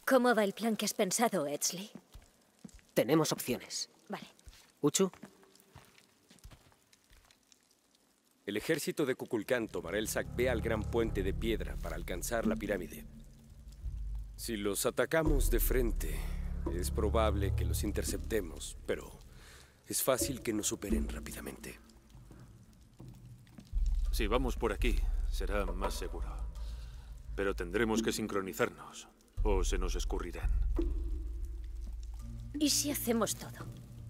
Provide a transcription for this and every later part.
¿Cómo va el plan que has pensado, Edsley? Tenemos opciones. Vale. ¿Uchu? El ejército de Kukulkan tomará el Sacbé al gran puente de piedra para alcanzar la pirámide. Si los atacamos de frente, es probable que los interceptemos, pero es fácil que nos superen rápidamente. Si vamos por aquí, será más seguro. Pero tendremos que sincronizarnos, o se nos escurrirán. ¿Y si hacemos todo?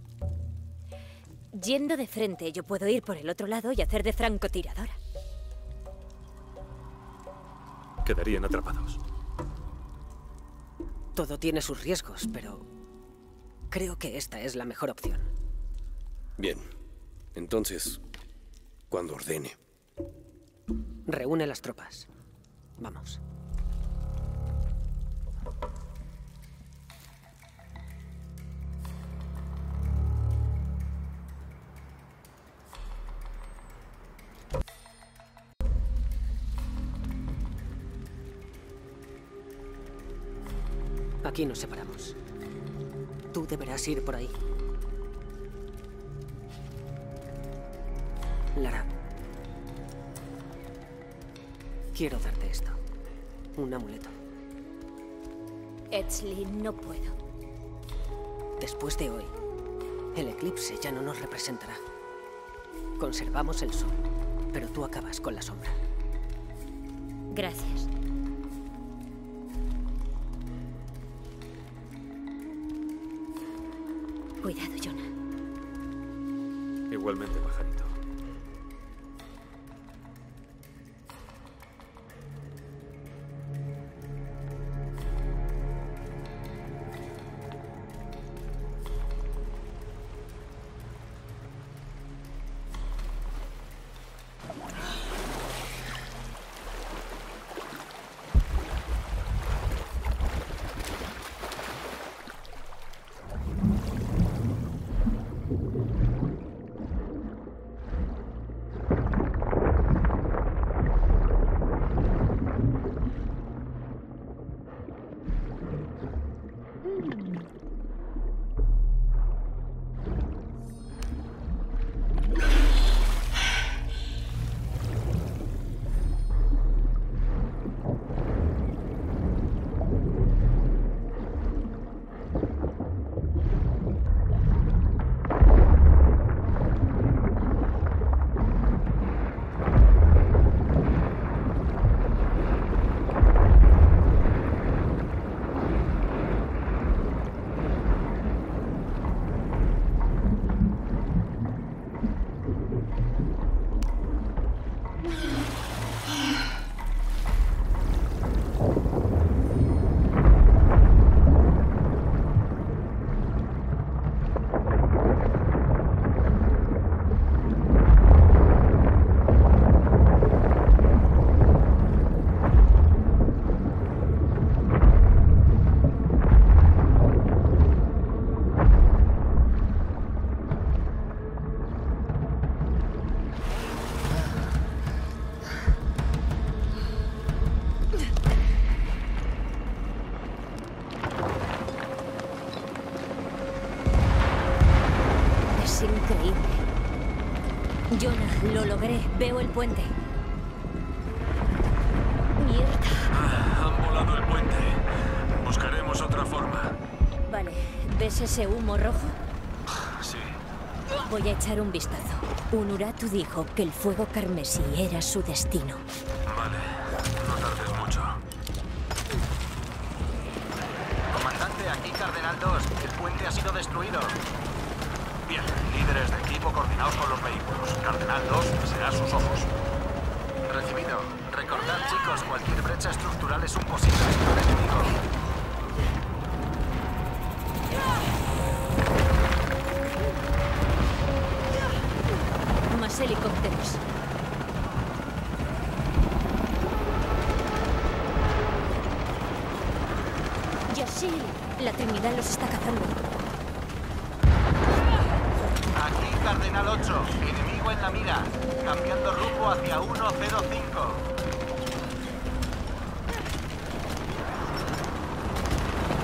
Yendo de frente, yo puedo ir por el otro lado y hacer de francotiradora. Quedarían atrapados. Todo tiene sus riesgos, pero creo que esta es la mejor opción. Bien. Entonces, cuando ordene. Reúne las tropas. Vamos. Aquí nos separamos. Tú deberás ir por ahí. Lara. Quiero darte esto. Un amuleto. Edsley, no puedo. Después de hoy, el eclipse ya no nos representará. Conservamos el sol, pero tú acabas con la sombra. Gracias. Cuidado, Jonah. Igualmente, pajarito. Es increíble. Jonah, lo logré. Veo el puente. Mierda. Han volado el puente. Buscaremos otra forma. Vale. ¿Ves ese humo rojo? Sí. Voy a echar un vistazo. Unuratu dijo que el fuego carmesí era su destino. Vale. No tardes mucho. Comandante, aquí Cardenal 2. El puente ha sido destruido. Bien, líderes de equipo coordinados con los vehículos. Cardenal 2 será sus ojos. Recibido. Recordad, chicos, cualquier brecha estructural es un posible disparo enemigo. Más helicópteros. Yashil, la Trinidad los está cazando. Aquí Cardenal 8. Enemigo en la mira. Cambiando rumbo hacia 105.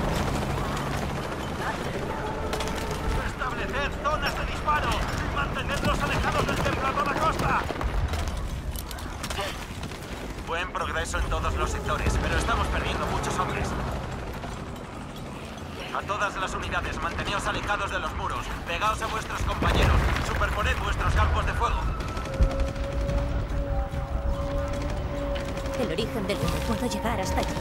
A todas las unidades, manteneos alejados de los muros. Pegaos a vuestros compañeros. Superponed vuestros campos de fuego. El origen del humo, puedo llegar hasta allí.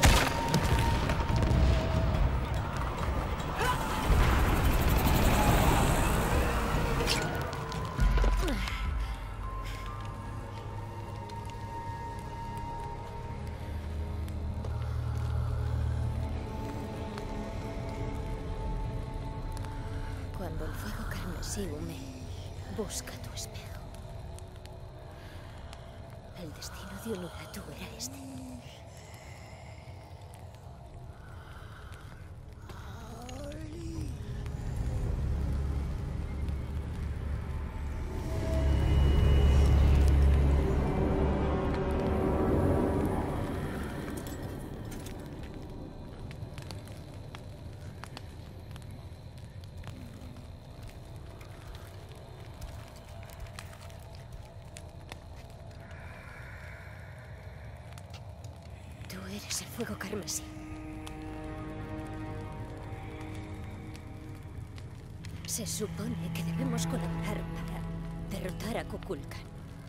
Cuando el fuego carmesí hume, busca tu espejo. El destino de Unuratu era este. Tú eres el fuego carmesí. Se supone que debemos colaborar para derrotar a Kukulkan.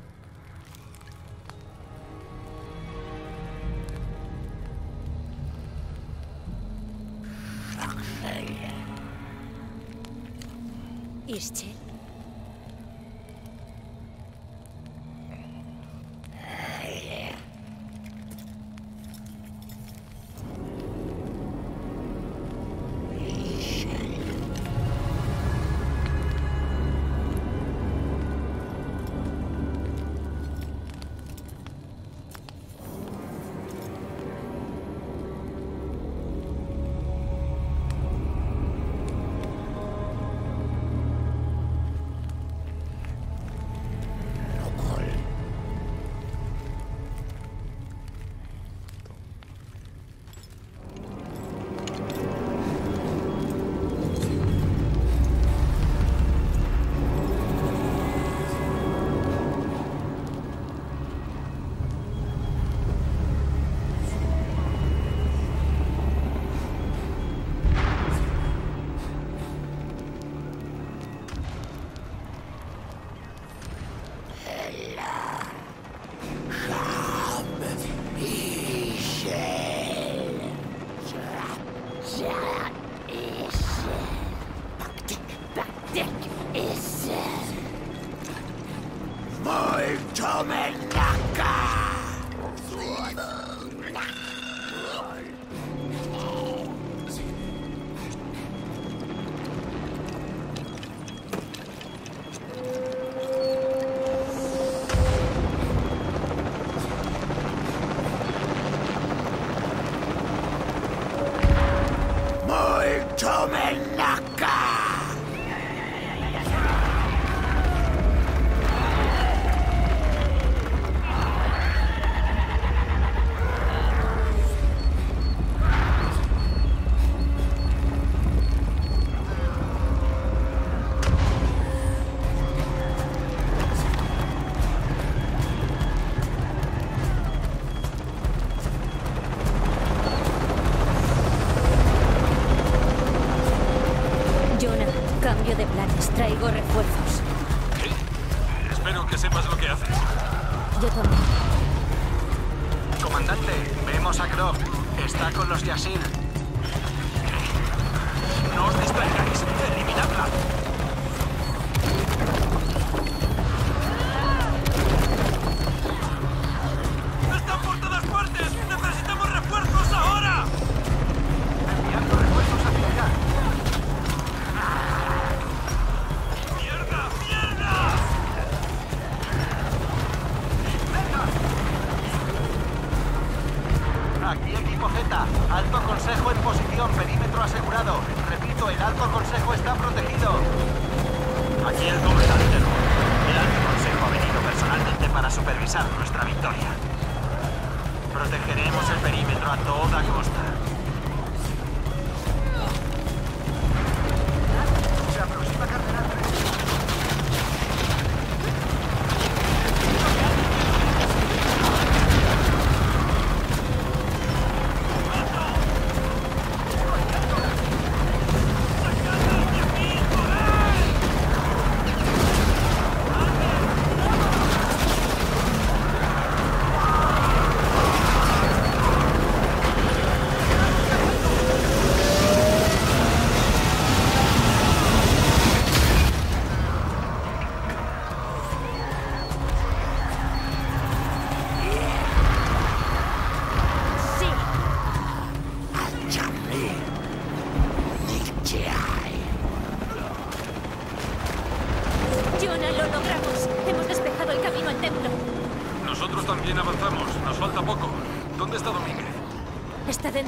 Ischel. Cambio de planes, traigo refuerzos. ¿Qué? Espero que sepas lo que haces. Yo también. Comandante, vemos a Krog. Está con los Yasil. No os distraigáis. Eliminadla. ¡Están por todas partes! ¡Necesitamos refuerzos ahora! Enviando refuerzos hacia allá. ¡Mierda! ¡Mierda! ¡Venga! Aquí equipo Z. Alto Consejo en posición. Perímetro asegurado. Repito, el Alto Consejo está protegido. Aquí el comandante. El Alto Consejo ha venido personalmente para supervisar nuestra victoria. Protegeremos el perímetro a toda costa. Se aproxima Cardenal 3.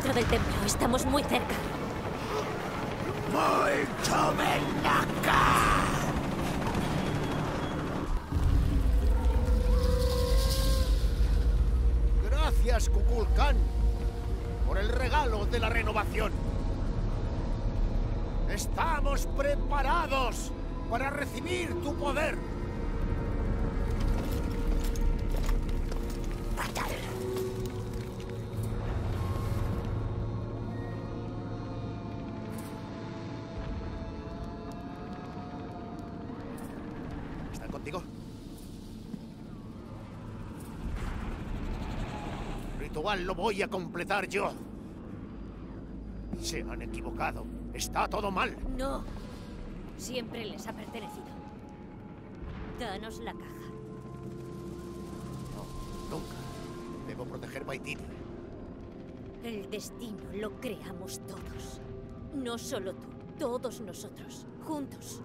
dentro del templo. Estamos muy cerca. ¡Molto ven acá! Gracias, Kukulkan, por el regalo de la renovación. Estamos preparados para recibir tu poder. Fatal. ¿Están contigo? Ritual lo voy a completar yo. Se han equivocado. Está todo mal. No. Siempre les ha pertenecido. Danos la caja. No, nunca. Debo proteger Paititi. El destino lo creamos todos. No solo tú, todos nosotros, juntos.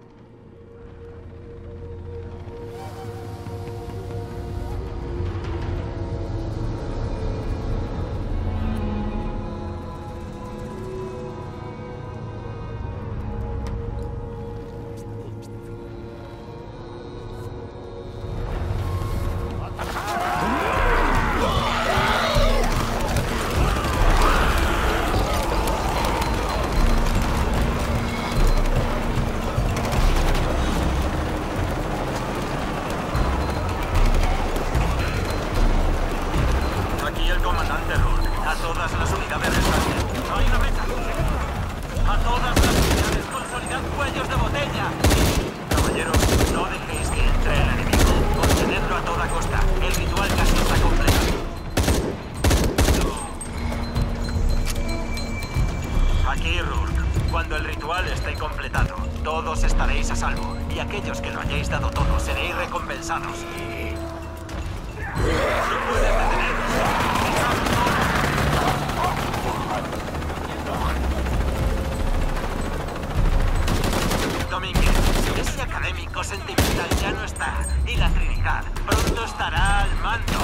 Aquí el comandante Rourke. A todas las unidades restantes. ¡Hay una meta! ¡A todas las unidades consolidad cuellos de botella! Caballeros, no dejéis que entre el enemigo. Contenedlo a toda costa. El ritual casi está completo. Aquí Rourke. Cuando el ritual esté completado, todos estaréis a salvo. Y aquellos que lo hayáis dado todo seréis recompensados. ¡No puedes detenernos! Domínguez, ese académico sentimental ya no está. Y la Trinidad pronto estará al mando.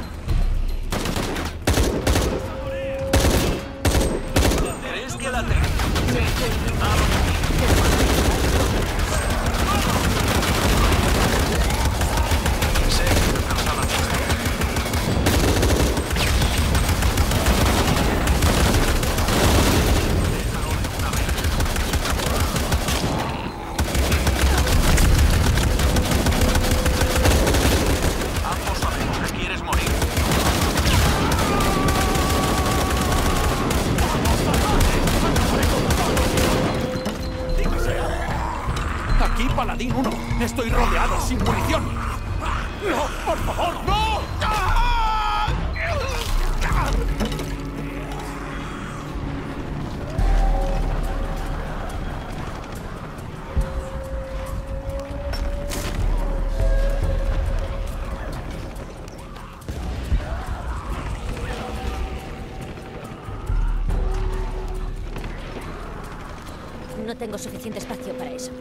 ¿Crees que la Trinidad? Sí, vamos aquí. Sé que no causaba tiempo. Ambos sabemos que quieres morir. Aquí, Paladín 1. Estoy rodeado, sin munición. ¡No, por favor, no! No tengo suficiente espacio para eso.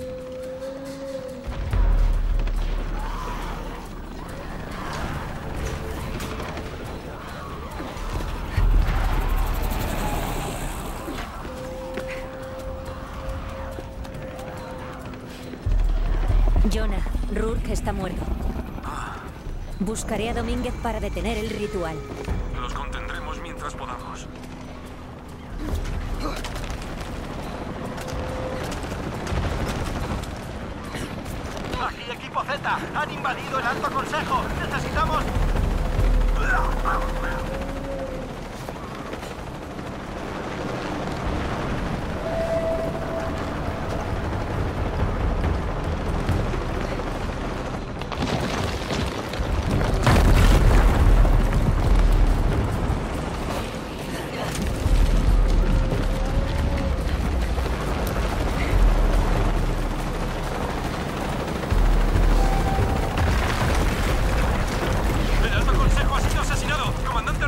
Jonah, Rourke está muerto. Buscaré a Domínguez para detener el ritual. Los contendremos mientras podamos. Aquí, equipo Z. Han invadido el Alto Consejo. Necesitamos... ¡El Alto Consejo ha sido asesinado! ¡Comandante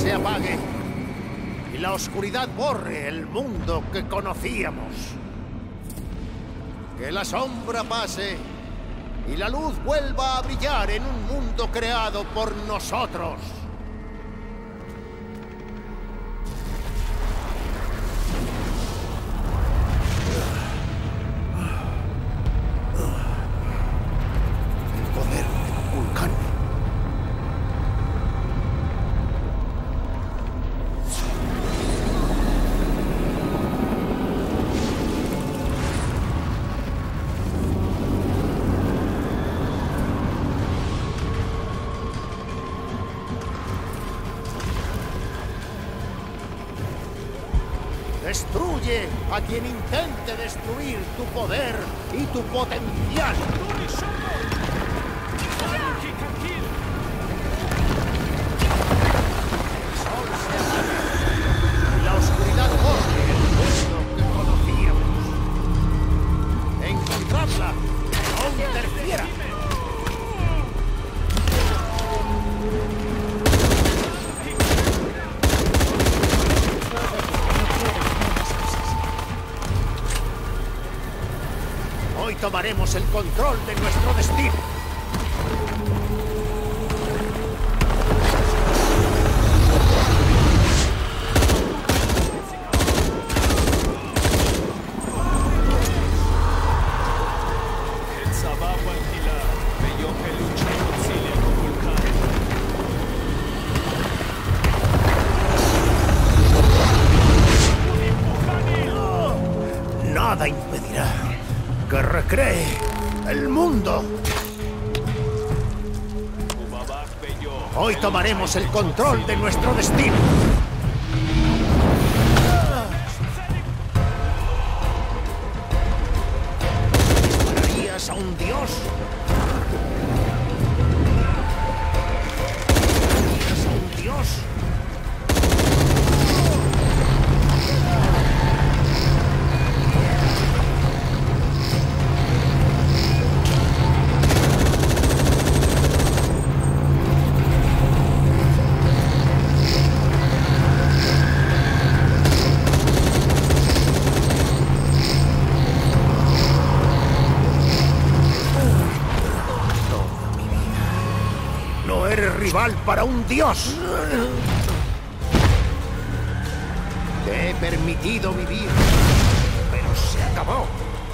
se apague y la oscuridad borre el mundo que conocíamos. Que la sombra pase y la luz vuelva a brillar en un mundo creado por nosotros. El poder de Kukulkan. Destruye a quien intente destruir tu poder y tu potencial. El sol se apaga y la oscuridad borre el mundo que conocíamos. Encontrarla, no interfiera. Hoy tomaremos el control de nuestro destino. Nada impedirá que recree el mundo. Hoy tomaremos el control de nuestro destino. ¿Dispararías a un dios? ¿Dispararías a un dios? No eres rival para un dios. Te he permitido vivir, pero se acabó.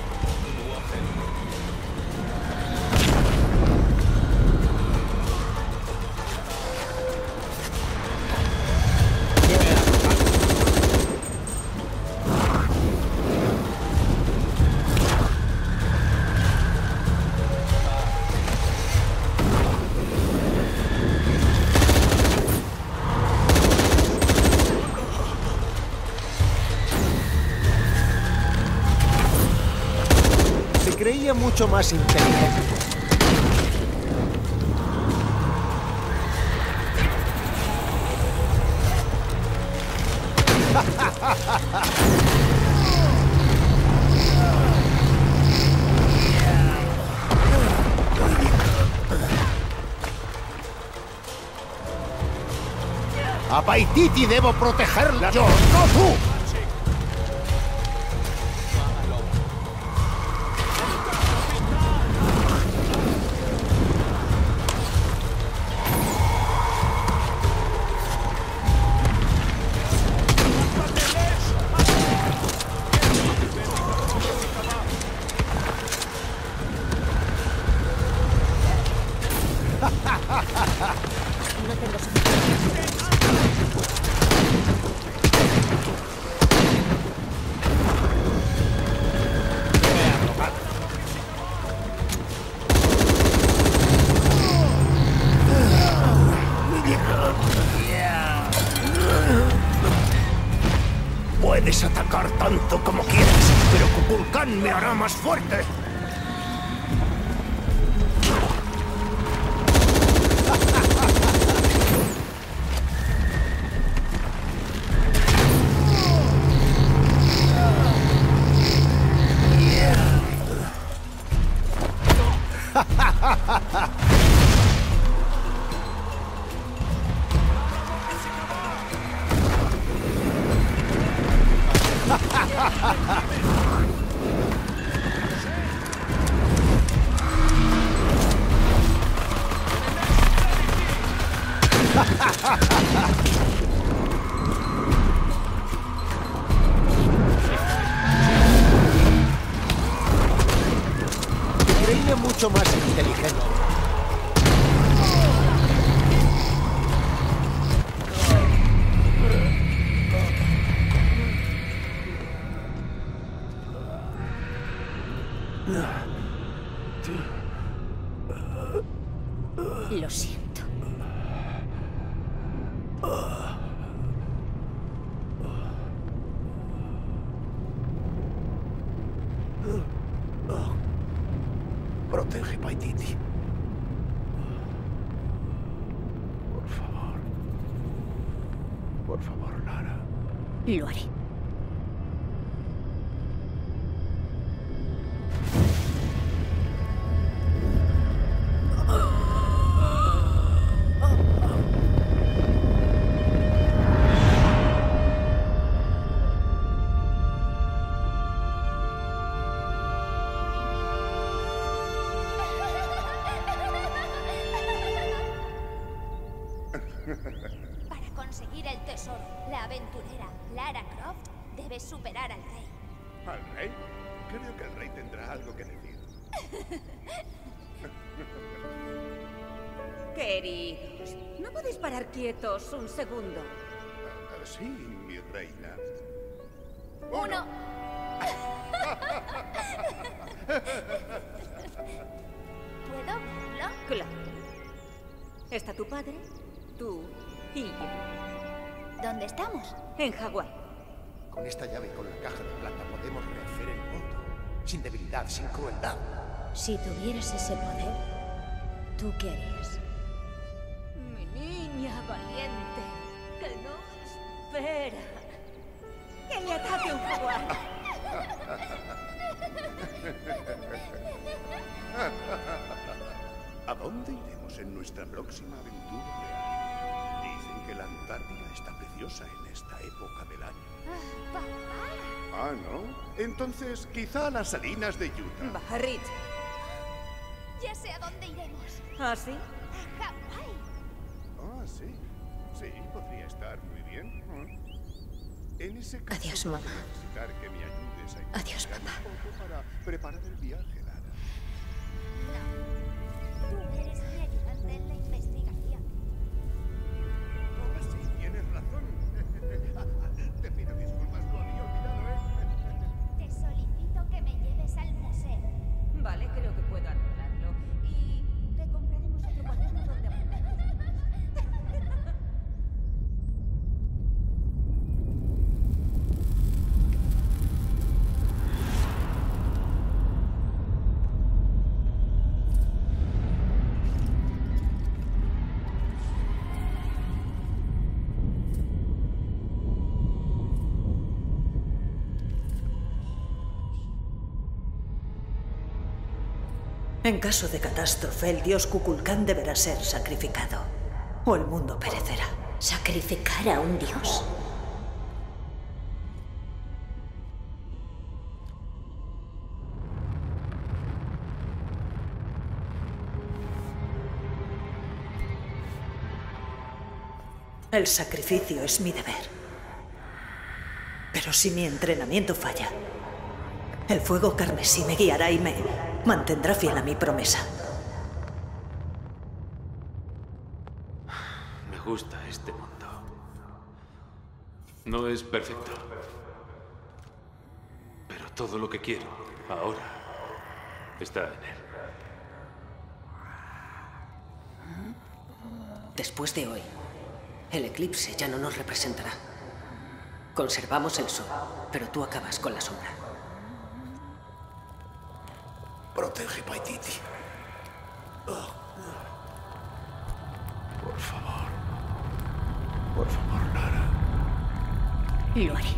Creía mucho más inteligente. A Paititi debo protegerla yo, no tú. No tengo suficiente. Puedes atacar tanto como quieras, pero Kukulkan me hará más fuerte. Creía mucho más inteligente. Lo siento. Protege Paititi. Por favor. Por favor, Lara. Lo haré. Para conseguir el tesoro, la aventurera Lara Croft debe superar al rey. ¿Al rey? Creo que el rey tendrá algo que decir. Queridos, ¿no podéis parar quietos un segundo? Sí, mi reina. ¡Uno! ¿Puedo verlo? Claro. Está tu padre, tú y yo. ¿Dónde estamos? En Hawái. Con esta llave y con la caja de plata podemos rehacer el mundo. Sin debilidad, sin crueldad. Si tuvieras ese poder, ¿tú qué harías? Mi niña valiente, que no espera. Que le ataque un jaguar. ¿A dónde iremos en nuestra próxima aventura real? Dicen que la Antártida está preciosa en esta época del año. ¡Papá! Ah, ¿no? Entonces, quizá a las salinas de Utah. Va, Rich. Ya sé a dónde iremos. ¿Ah, sí? A Hawái. Ah, sí. Sí, podría estar muy bien. En ese caso, Adiós, voy a mamá. necesitar que me ayudes a Adiós, investigar papá. un poco para preparar el viaje, Lara. Tú eres mi ayudante en la investigación. Oh, sí, tienes razón. Te pido disculpas, lo había olvidado, ¿eh? Te solicito que me lleves al museo. Vale, creo que puedo arreglarlo. Y te compraremos otro cuaderno donde apuntar. En caso de catástrofe, el dios Kukulcán deberá ser sacrificado, o el mundo perecerá. ¿Sacrificar a un dios? El sacrificio es mi deber. Pero si mi entrenamiento falla, el fuego carmesí me guiará y me mantendrá fiel a mi promesa. Me gusta este mundo. No es perfecto. Pero todo lo que quiero ahora está en él. Después de hoy, el eclipse ya no nos representará. Conservamos el sol, pero tú acabas con la sombra. Protege Paititi. Por favor. Por favor, Lara. Lo haré.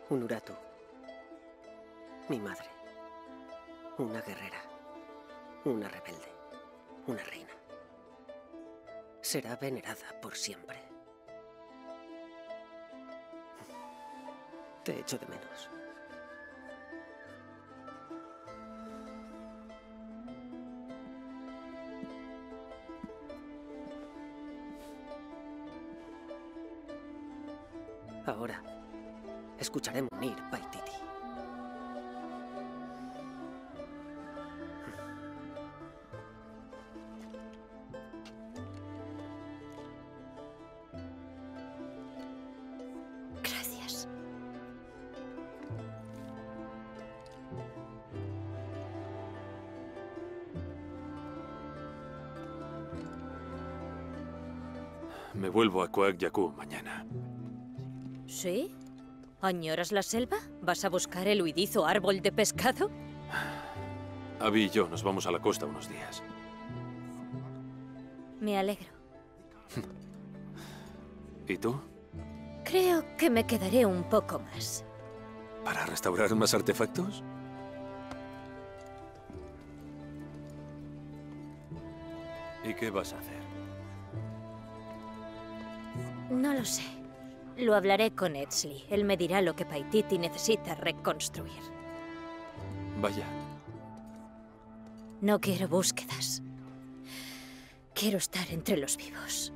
Un Uratu. Mi madre. Una guerrera. Una rebelde. Una reina. Será venerada por siempre. Te echo de menos. Ahora, escucharé Munir Paititi. Gracias. Me vuelvo a Kuak Yaku mañana. ¿Sí? ¿Añoras la selva? ¿Vas a buscar el huidizo árbol de pescado? Abby y yo nos vamos a la costa unos días. Me alegro. ¿Y tú? Creo que me quedaré un poco más. ¿Para restaurar más artefactos? ¿Y qué vas a hacer? No lo sé. Lo hablaré con Edsley. Él me dirá lo que Paititi necesita reconstruir. Vaya. No quiero búsquedas. Quiero estar entre los vivos.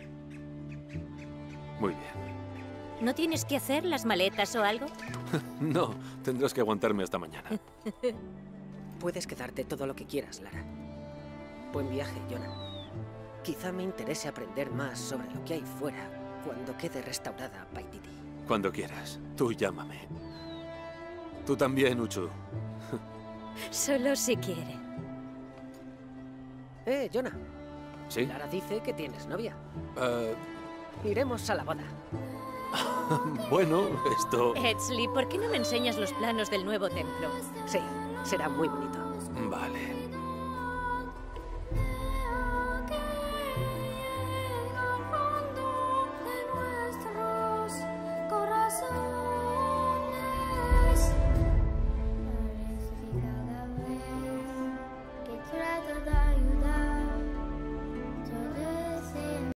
Muy bien. ¿No tienes que hacer las maletas o algo? No, tendrás que aguantarme hasta mañana. Puedes quedarte todo lo que quieras, Lara. Buen viaje, Jonah. Quizá me interese aprender más sobre lo que hay fuera cuando quede restaurada Paititi. Cuando quieras. Tú llámame. Tú también, Uchu. Solo si quiere. Jonah. ¿Sí? Lara dice que tienes novia. Iremos a la boda. Bueno, esto... Edsley, ¿por qué no me enseñas los planos del nuevo templo? Sí, será muy bonito. Vale.